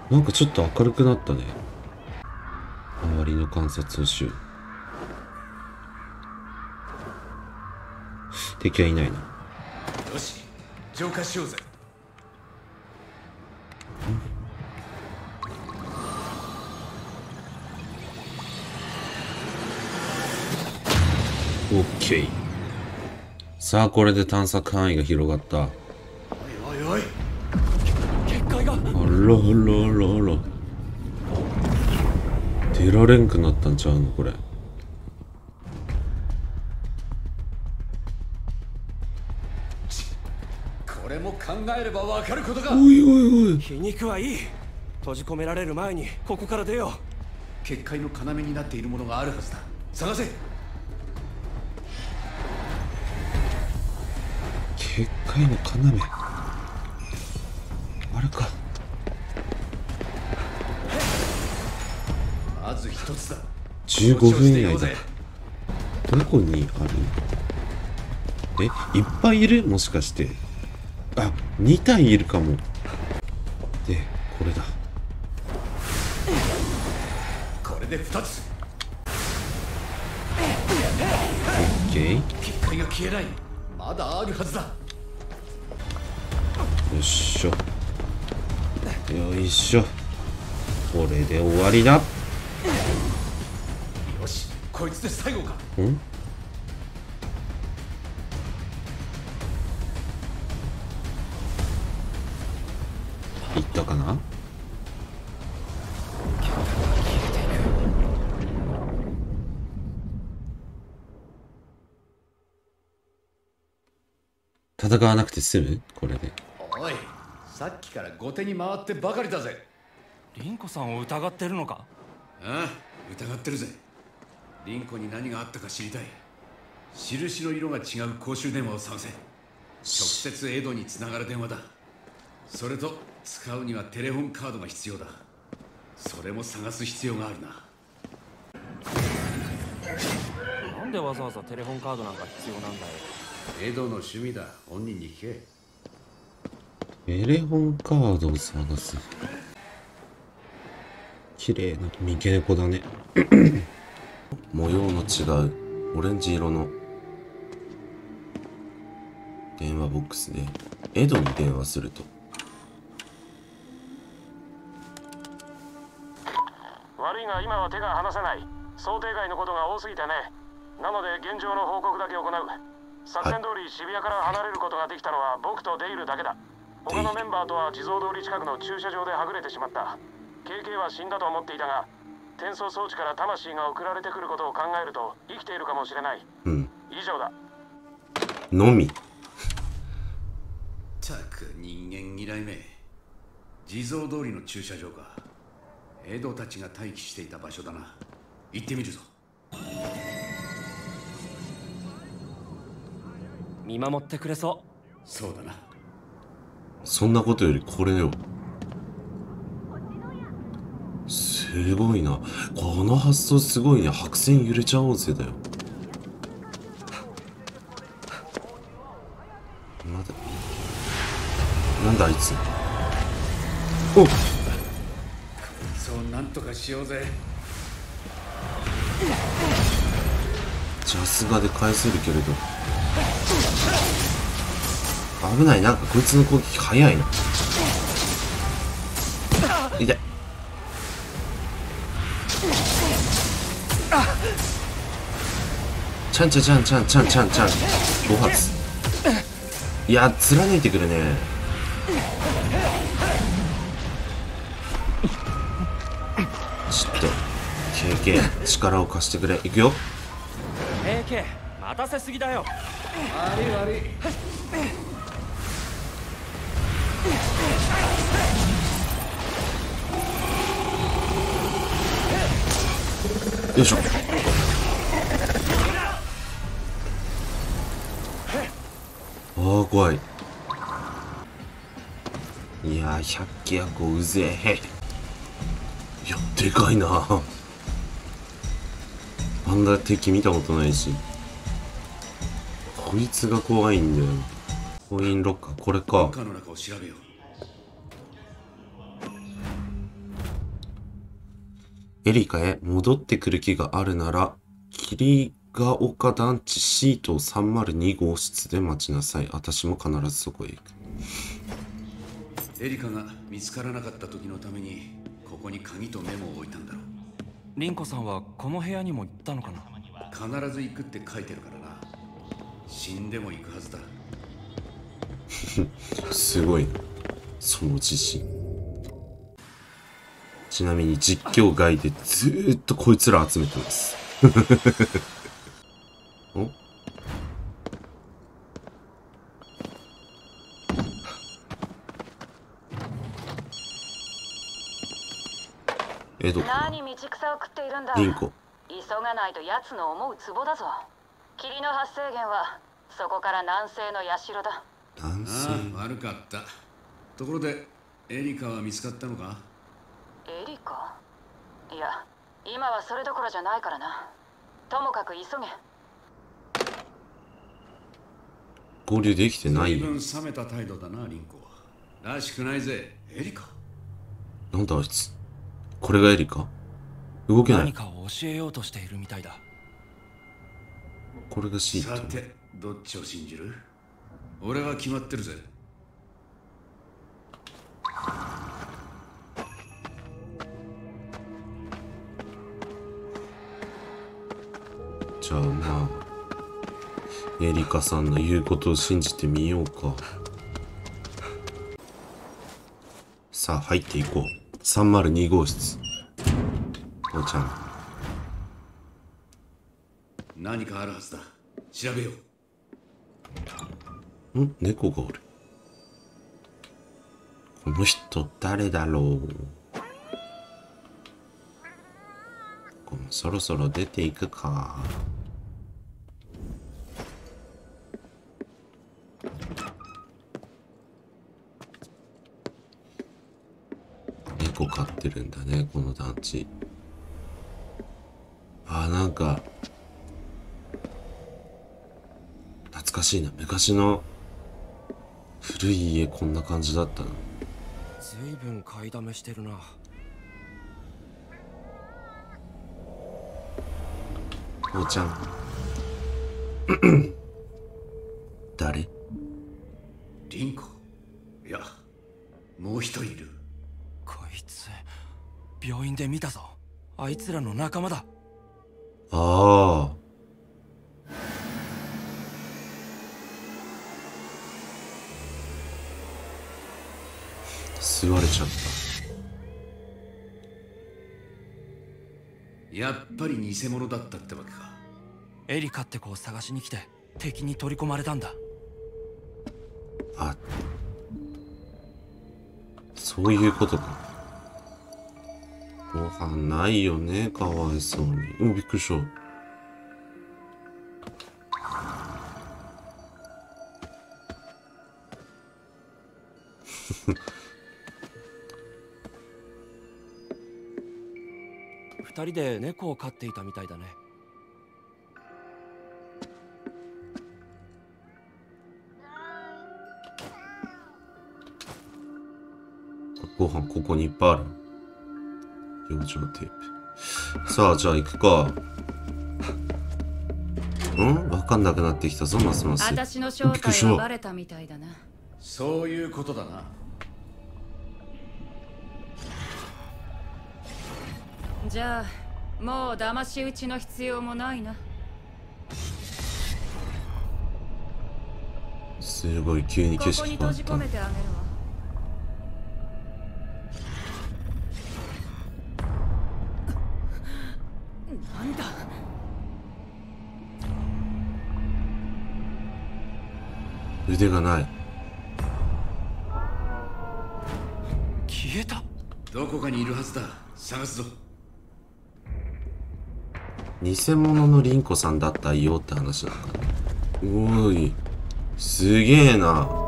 なんかちょっと明るくなったね。周りの観察をしよう。敵はいないな。 よし、浄化しようぜ。 オッケー。さあ、これで探索範囲が広がった。 おいおいおい、結界が。 あらあらあらあら。出られんくなったんちゃうのこれ。 これも考えればわかることが。 おいおいおい。 皮肉はいい。閉じ込められる前にここから出よう。 結界の要になっているものがあるはずだ。探せ。 結界の要。あれか。 まず一つだ。 15分以内だ。どこにある？いっぱいいる？もしかして。あ、2体いるかも。で、これだ。 これで2つ。 オッケー。 結界が消えない。まだあるはずだ。 よっしょ。よいしょ。これで終わりだ。 よし、こいつで最後か。 ん？いったかな？戦わなくて済む？これで。 おい、さっきから後手に回ってばかりだぜ。 凛子さんを疑ってるのか？ ああ、疑ってるぜ。凛子に何があったか知りたい。印の色が違う公衆電話を探せ。直接エドにつながる電話だ。それと使うにはテレホンカードが必要だ。それも探す必要があるな。 なんでわざわざテレホンカードなんか必要なんだよ。 エドの趣味だ。本人に聞け。 テレホンカードを探す。綺麗な三毛猫だね。模様の違うオレンジ色の電話ボックスでエドに電話すると。 悪いが今は手が離せない。想定外のことが多すぎてね。なので現状の報告だけ行う。作戦通り渋谷から離れることができたのは僕とデイルだけだ。他のメンバーとは地蔵通り近くの駐車場ではぐれてしまった。KK は死んだと思っていたが、転送装置から魂が送られてくることを考えると生きているかもしれない。 うん。 以上だ。 のみ。 たく人間嫌いめ。地蔵通りの駐車場か。エドたちが待機していた場所だな。行ってみるぞ。 見守ってくれそう。そうだな。 そんなことよりこれよ。すごいな。この発想すごいね。白線揺れちゃおうぜだよ。まだなんだあいつ。おっ、 そうなんとかしようぜ。 ジャスガで返せるけれど危ない。なんかこいつの攻撃早いな。痛い。ちゃんちゃんちゃんちゃんちゃんちゃんちゃん5発。いや貫いてくるね。ちょっと KK 力を貸してくれ。いくよ。 AK 待たせすぎだよ。 悪い悪い。 よいしょ。ああ怖い。いやー100機やこうぜえ。いやでかいな。あんな敵見たことないし。こいつが怖いんだよ。コインロッカーこれか。 ロッカーの中を調べよう。 エリカへ戻ってくる気があるなら、霧ヶ丘団地シート302号室で待ちなさい。私も必ずそこへ行く。 エリカが見つからなかった時のためにここに鍵とメモを置いたんだろう。 凛子さんはこの部屋にも行ったのかな。 必ず行くって書いてるからな。死んでも行くはずだ。 すごいな、その自信。ちなみに実況外でずーっとこいつら集めてますお、どこ？ 何道草を食っているんだ。 リンコ。 急がないと奴の思うツボだぞ。霧の発生源はそこから南西の社だ。 南西。 ああ、悪かった。ところでエリカは見つかったのか？ エリカ？いや、今はそれどころじゃないからな。ともかく急げ。 合流できてないよ。 随分冷めた態度だな、リンコ。らしくないぜ、エリカ。 なんだあいつ。これがエリカ？動けない。 何かを教えようとしているみたいだ。 これがシーさト。 て、どっちを信じる？俺は決まってるぜ。 じゃあまあエリカさんの言うことを信じてみようか。さあ入っていこう。302号室。おちゃん。 何かあるはずだ。調べよう。 猫がおる。この人誰だろう。そろそろ出ていくか。猫飼ってるんだね、この団地。あ、なんか懐かしいな。昔の古い家こんな感じだったな。 ずいぶん買いだめしてるな。 おーちゃん誰？ リンコ。いや、もう一人いる。 こいつ病院で見たぞ。あいつらの仲間だ。 ああ、吸われちゃった。 やっぱり偽物だったってわけか。 エリカって子を探しに来て敵に取り込まれたんだ。 あ、そういうことか。ご飯ないよね、かわいそうに。びっくりした。 二人で猫を飼っていたみたいだね。 ご飯ここにいっぱいある。養生テープ。さあ、じゃあ行くか。わかんなくなってきたぞ、ますます。 私の正体はバレたみたいだな。 そういうことだな。 じゃあもう騙し討ちの必要もないな。 すごい急に景ここに閉じ色変わった。 込めてあげるわ。なんだ。 腕がない。 消えた。 どこかにいるはずだ。探すぞ。 偽物のリンコさんだったよって話なのかな。おーい、すげえな。